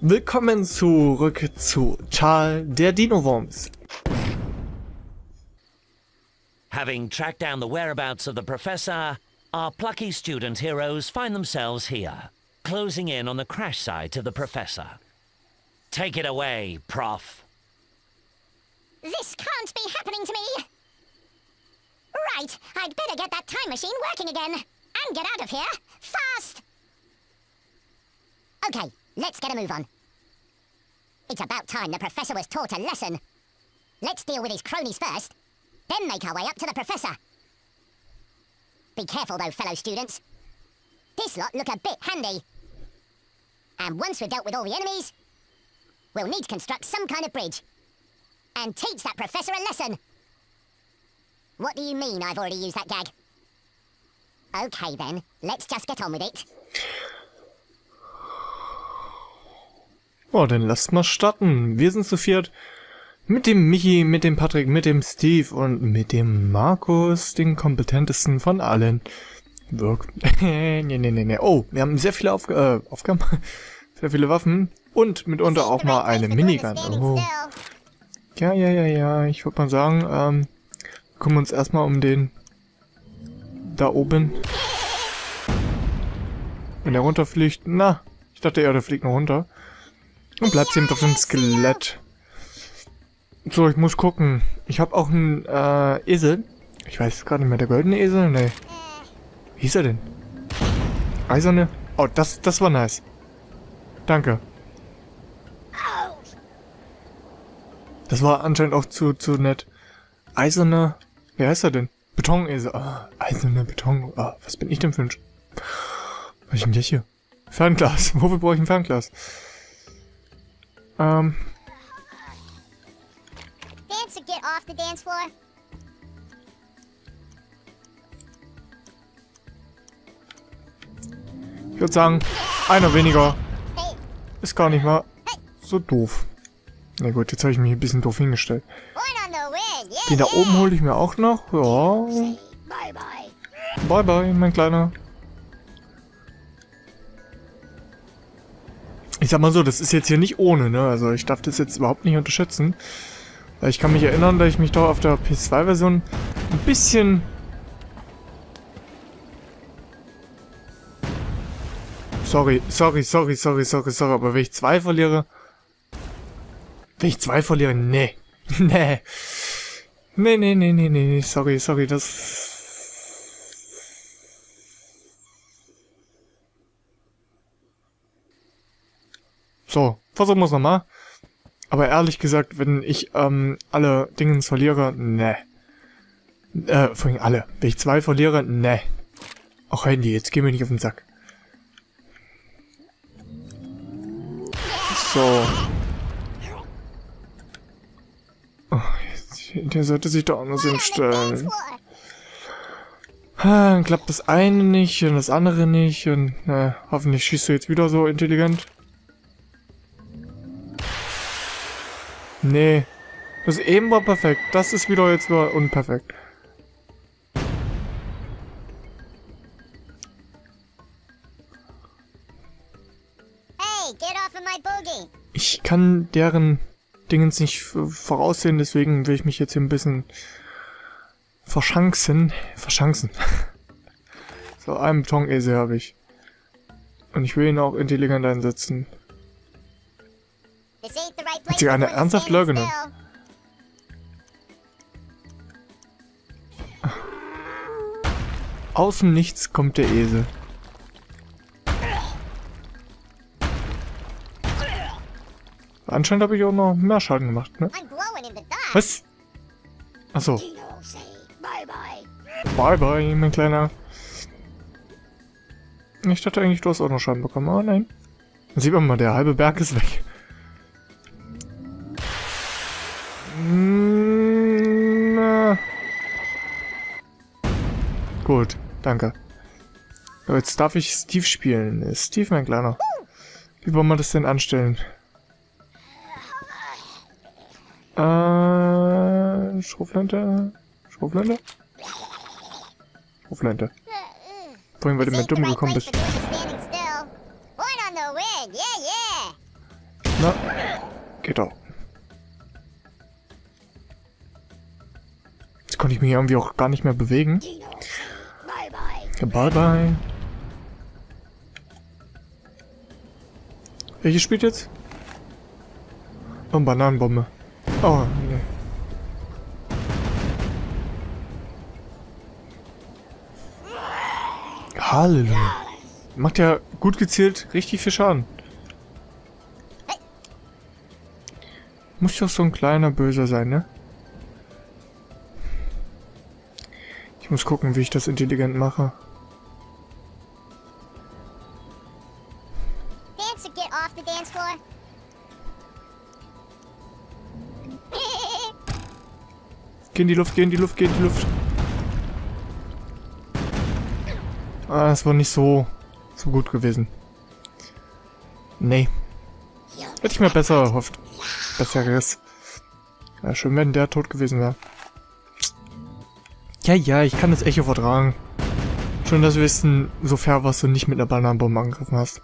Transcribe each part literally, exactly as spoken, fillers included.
Willkommen zurück zu Charles der Dino-Worms. Having tracked down the whereabouts of the professor, our plucky student heroes find themselves here, closing in on the crash site of the professor. Take it away, Prof. This can't be happening to me! Right, I'd better get that time machine working again, and get out of here, fast! Okay, let's get a move on. It's about time the professor was taught a lesson. Let's deal with his cronies first, then make our way up to the professor. Be careful though, fellow students. This lot look a bit handy. And once we've dealt with all the enemies, we'll need to construct some kind of bridge. And teach that professor a lesson. What do you mean I've already used that gag? Okay then, let's just get on with it. Oh, dann lasst mal starten. Wir sind zu viert. Mit dem Michi, mit dem Patrick, mit dem Steve und mit dem Markus, den kompetentesten von allen. Wirk. nee, nee, nee, nee. Oh, wir haben sehr viele Aufg äh, Aufgaben. Sehr viele Waffen. Und mitunter auch mal eine Minigun. Oh. Ja, ja, ja, ja. Ich würde mal sagen, ähm, kümmern wir uns erstmal um den da oben. Wenn der runterfliegt. Na, ich dachte eher, der fliegt noch runter. Und bleibt eben auf dem Skelett. So, ich muss gucken. Ich habe auch einen äh, Esel. Ich weiß gerade nicht mehr, der goldene Esel? Nee. Wie hieß er denn? Eiserne? Oh, das, das war nice. Danke. Das war anscheinend auch zu, zu nett. Eiserne... Wie heißt er denn? Betonesel. Ah, eiserne Beton... Ah, was bin ich denn für ein... Sch was ist denn das hier? Fernglas. Wofür brauche ich ein Fernglas? Ähm... Dancer, get off the dance floor. Ich würde sagen, einer weniger. Ist gar nicht mal so doof. Na gut, jetzt habe ich mich ein bisschen doof hingestellt. Den da oben hole ich mir auch noch. Ja. Bye bye, mein Kleiner. Ich sag mal so, das ist jetzt hier nicht ohne, ne? Also ich darf das jetzt überhaupt nicht unterschätzen. Ich kann mich erinnern, dass ich mich doch auf der P S zwei Version ein bisschen... Sorry, sorry, sorry, sorry, sorry, sorry, aber wenn ich zwei verliere... Wenn ich zwei verliere, nee. nee. Nee, nee, nee, nee, nee, sorry, sorry, das... So, versuchen wir es nochmal. Aber ehrlich gesagt, wenn ich ähm, alle Dingens verliere, ne. Äh, vorhin alle. Wenn ich zwei verliere, ne. Auch Handy, jetzt geh mir nicht auf den Sack. So. Oh, jetzt, der sollte sich doch anders hinstellen. Ha, dann klappt das eine nicht und das andere nicht und na, hoffentlich schießt du jetzt wieder so intelligent. Nee. Das eben war perfekt. Das ist wieder jetzt nur unperfekt. Hey, get off of my boogie. Ich kann deren Dingens nicht voraussehen, deswegen will ich mich jetzt hier ein bisschen verschanzen. Verschanzen. So, einen Betonesel habe ich. Und ich will ihn auch intelligent einsetzen. Hat sich einer ernsthaft leugnet? Aus dem Nichts kommt der Esel. Anscheinend habe ich auch noch mehr Schaden gemacht, ne? Was? Achso. Bye bye, mein Kleiner. Ich dachte eigentlich, du hast auch noch Schaden bekommen, aber nein. Dann sieht man mal, der halbe Berg ist weg. Na. Gut, danke. So, jetzt darf ich Steve spielen. Steve, mein Kleiner. Wie wollen wir das denn anstellen? Äh, Schrotflinte? Schrotflinte? Schrotflinte. Vorhin, weil du mir dumm gekommen bist. Na, geht auch. Jetzt konnte ich mich irgendwie auch gar nicht mehr bewegen. Ja, bye bye. Welches spielt jetzt? Oh, Bananenbombe. Oh, nee. Halleluja. Macht ja gut gezielt richtig viel Schaden. Muss doch so ein kleiner Böser sein, ne? Ich muss gucken, wie ich das intelligent mache. Dancer, get off the dance floor. Geh in die Luft, geh in die Luft, geh in die Luft. Ah, das war nicht so, so gut gewesen. Nee. Hätte ich mir besser erhofft. Besseres. Ja, schön, wenn der tot gewesen wäre. Ja, ja, ich kann das Echo vertragen. Schön, dass wir wissen, so fair warst du nicht mit einer Bananenbombe angegriffen hast.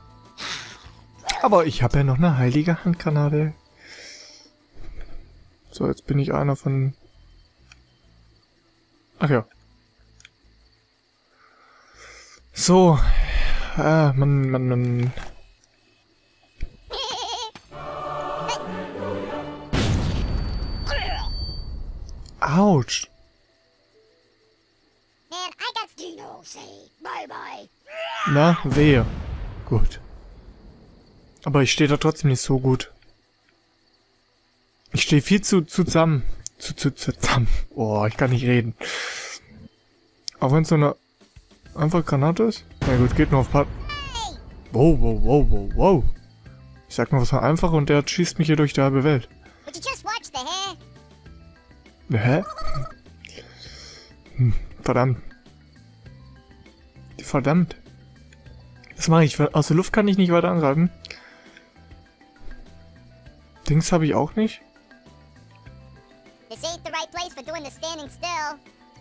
Aber ich habe ja noch eine heilige Handgranate. So, jetzt bin ich einer von... Ach ja. So. Ah, man, man, man... Autsch. Man, I got Dino say bye bye. Na, wehe. Gut. Aber ich stehe da trotzdem nicht so gut. Ich stehe viel zu zusammen. Zu, zu, zusammen. Oh, ich kann nicht reden. Auch wenn es so eine einfach Granate ist? Na gut, geht nur auf Part. Wow, wow, wow, wow, wow. Ich sag mal was war einfach und der schießt mich hier durch die halbe Welt. Would you just watch the hair? Hä? Hm, verdammt. Verdammt. Was mache ich? Aus der Luft kann ich nicht weiter angreifen. Dings habe ich auch nicht. This ain't the right place for doing the standing still.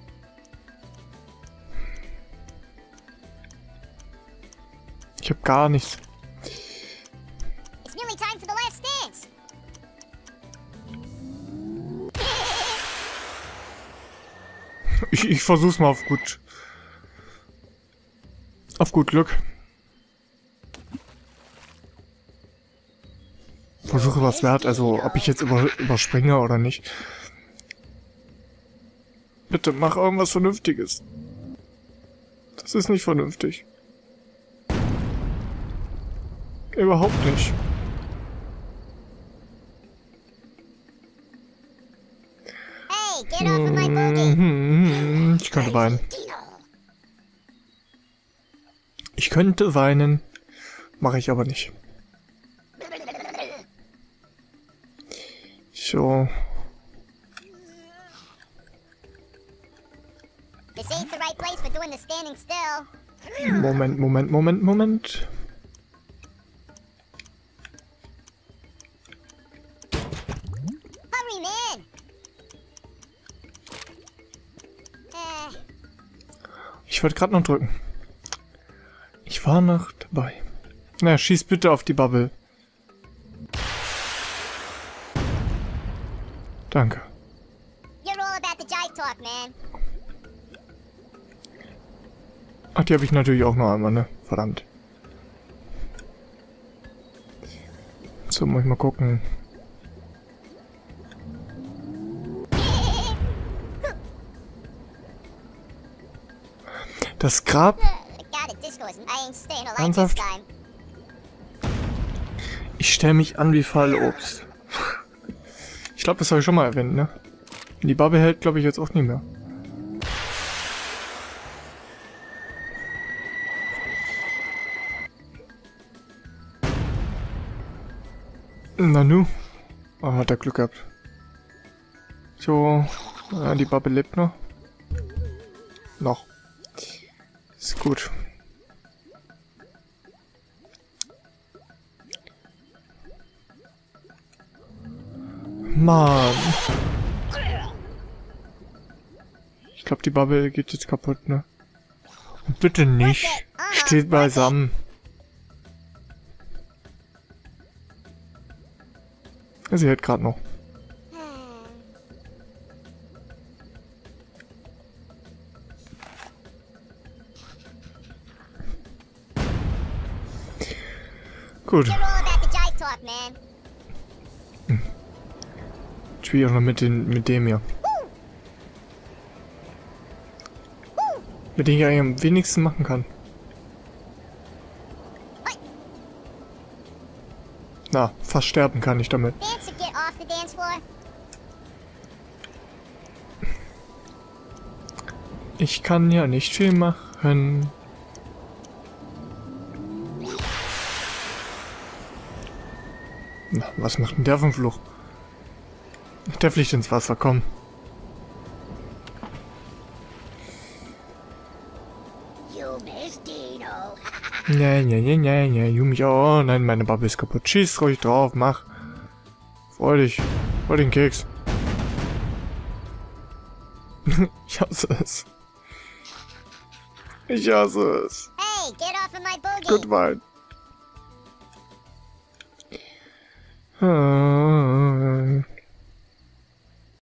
Ich habe gar nichts. It's nearly time for the last dance. Ich, ich versuch's mal auf gut. Auf gut Glück. Versuche was wert, also ob ich jetzt über, überspringe oder nicht. Bitte mach irgendwas Vernünftiges. Das ist nicht vernünftig. Überhaupt nicht. Hey, get off of my boogie. Mhm, ich könnte weinen. Ich könnte weinen. Mache ich aber nicht. So. This ain't the right place for doing the standing still. Moment, Moment, Moment, Moment. Hurry, man. Äh, Ich wollte gerade noch drücken. Ich war noch dabei. Na, schieß bitte auf die Bubble. Danke. you're all about the jive talk, man. Ach, die habe ich natürlich auch noch einmal, ne? Verdammt. So, muss ich mal gucken. Das Grab... Got it, Disco isn't. I ain't staying alive this Ernsthaft? time. Ich stelle mich an wie Fallobst. Ich glaube, das habe ich schon mal erwähnt, ne? Die Bubble hält, glaube ich, jetzt auch nicht mehr. Na nu. Oh, hat er Glück gehabt. So. Ja, die Bubble lebt noch. Noch. Ist gut. Mann. Ich glaube, die Bubble geht jetzt kaputt, ne? Bitte nicht. Steht beisammen. Sie hält gerade noch. Gut. Spiel auch noch mit, den, mit dem hier. Mit dem ich eigentlich am wenigsten machen kann. Na, fast sterben kann ich damit. Ich kann ja nicht viel machen. Na, was macht denn der vom Fluch? Der fliegt ins Wasser, komm. Nee, nee, nee, nee, nee, you mich auch. Oh nein, meine Bubble ist kaputt. Schieß ruhig drauf, mach. Freu dich. Freu den Keks. Ich hasse es. Ich hasse es. Hey, get off of my boogie. Goodbye. Ah.